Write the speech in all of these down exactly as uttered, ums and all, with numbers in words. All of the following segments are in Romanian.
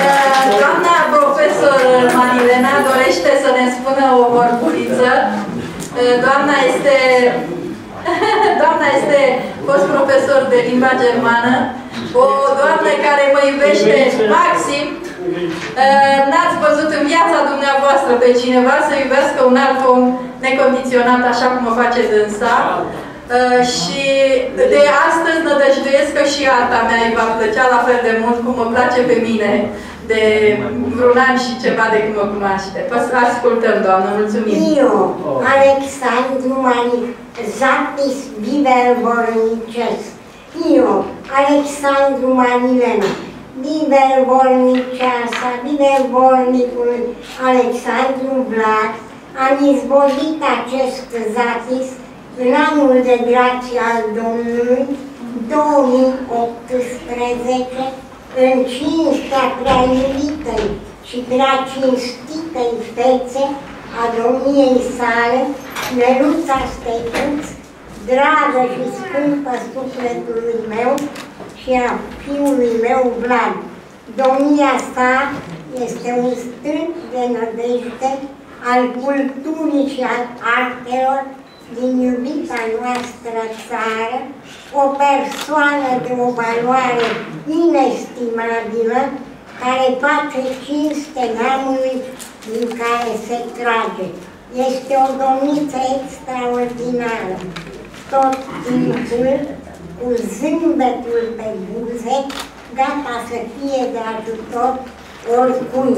Doamna profesor Manilena dorește să ne spună o vorburiță. Doamna este, doamna este fost profesor de limba germană, o doamnă care mă iubește maxim. N-ați văzut în viața dumneavoastră pe cineva să iubească un alt om necondiționat așa cum o face dânsa. Și de astăzi nădăjduiesc că și arta mea îi va plăcea la fel de mult cum mă place pe mine de vreun an și ceva de când mă cunoaște. Ascultăm, doamnă, mulțumim. Eu, Alexandru Mani, Zapis Biberbornicesc. Eu, Alexandru Manilena, Biberborniceasa, Biberbornicul Alexandru Vlad, am izbozit acest zapis în anul de grație al Domnului două mii optsprezece, în cinstea prea iubitei și prea cinstitei fețe a domniei sale, Neluța Stecuț, dragă și scumpă sufletului meu și a fiului meu Vlad. Domnia sa este un stâlp de nădejde al culturii și al artelor din iubita noastră țară, o persoană de o valoare inestimabilă, care face cinste neamului din care se trage. Este o domniță extraordinară, tot timpul cu zâmbetul pe buze, gata să fie de ajutor oricui.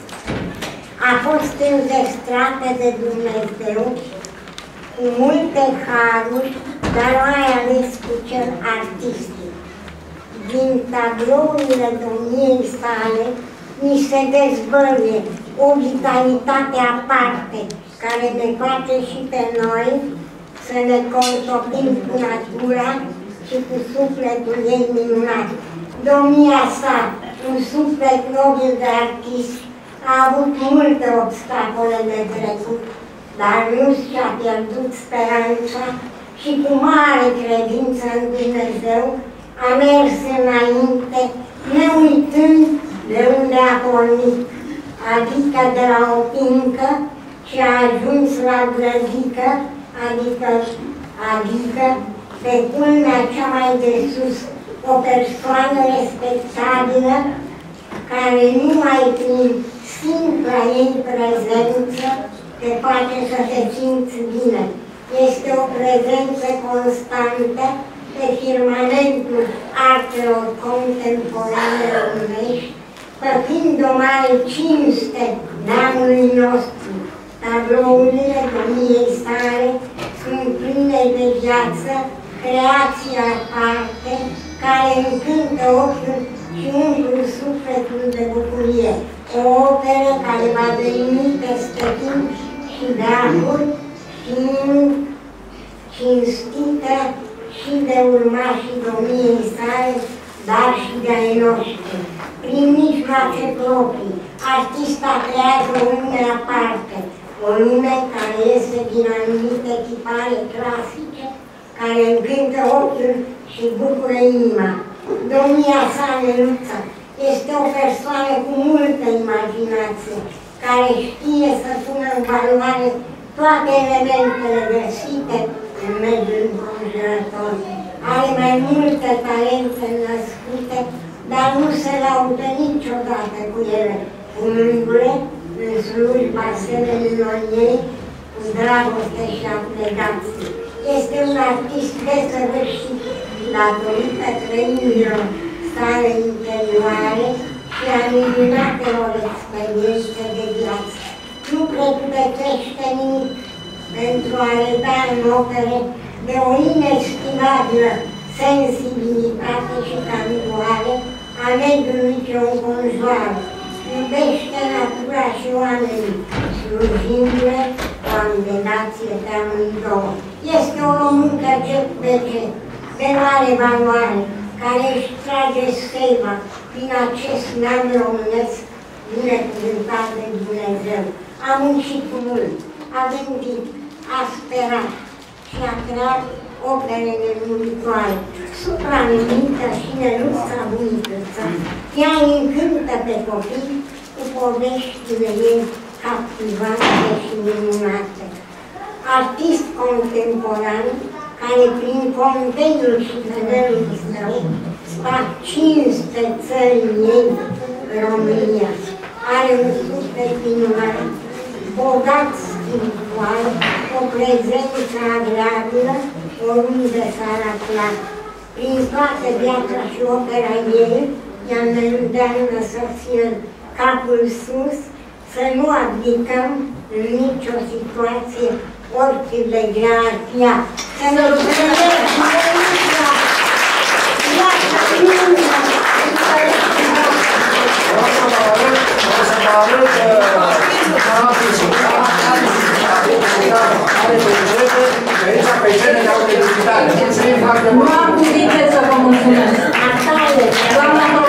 A fost înzestrată de Dumnezeu cu multe haruri, dar mai ales cu cel artistic. Din tablourile domniei sale ni se dezvăluie o vitalitate aparte, care ne face și pe noi să ne contopim cu natura și cu sufletul ei minunat. Domnia sa, un suflet nobil de artist, a avut multe obstacole de trecut, dar nu și-a pierdut speranța și cu mare credință în Dumnezeu a mers înainte, ne uitând de unde a pornit, adică de la o pincă și a ajuns la grădică, adică, adică pe culmea cea mai de sus, o persoană respectabilă, care numai prin simpla ei prezență te face să te simți bine. Este o prezență constantă pe firmamentul artelor contemporane românești, făcând o mare cinste neamului nostru. Tablourile domniei sale sunt pline de viață, creația aparte, care încântă ochiul și umplă sufletul de bucurie. O operă care va deveni peste timp și veacuri, fiind cinstită și de urmașii domniei sale, dar și de ai noștri. Prin mijloace proprii, artista creează o lume aparte, o lume care iese din anumite tipare clasice, care încântă ochiul și bucură inima. Domnia sa, Neluța, este o persoană cu multă imaginație, care știe să pună în valoare toate elementele găsite în mediul înconjurător. Are mai multe talente născute, dar nu se laudă niciodată cu ele, punându-le în slujba semenilor ei, cu dragoste și abnegație. Este un artist desăvârșit datorită trăirilor sale interioare și a minunatelor experiențe de viață. Nu precupețește nimic pentru a le da în opere de o inestimabilă sensibilitate și camiloare a mediului ce o înconjoară. Iubește natura și oamenii, slujindu-le cu abnegație pe amândouă. Este o româncă de ce, de mare valoare, care își trage seva prin acest neam românesc binecuvântat de Dumnezeu. A muncit mult, a gândit, a sperat și a creat operele lui viitoare, supranumită și Neluța Bunicăța. Ea încântă pe copii cu poveștile ei captivante și minunate. Artist contemporan, care prin conveniul și vederul său sparg cinste țării ei, România. Are un suflet minunat, bogat spiritual, o prezență agreabilă, oriunde s-ar afla. Prin toată viața și opera ei, ea ne îndeamnă să ținem capul sus, să nu abdicăm în nicio situație, oricât de grea ar fi ea. Să ne răspundem Nu am cuvinte să vă mulțumesc. Doamna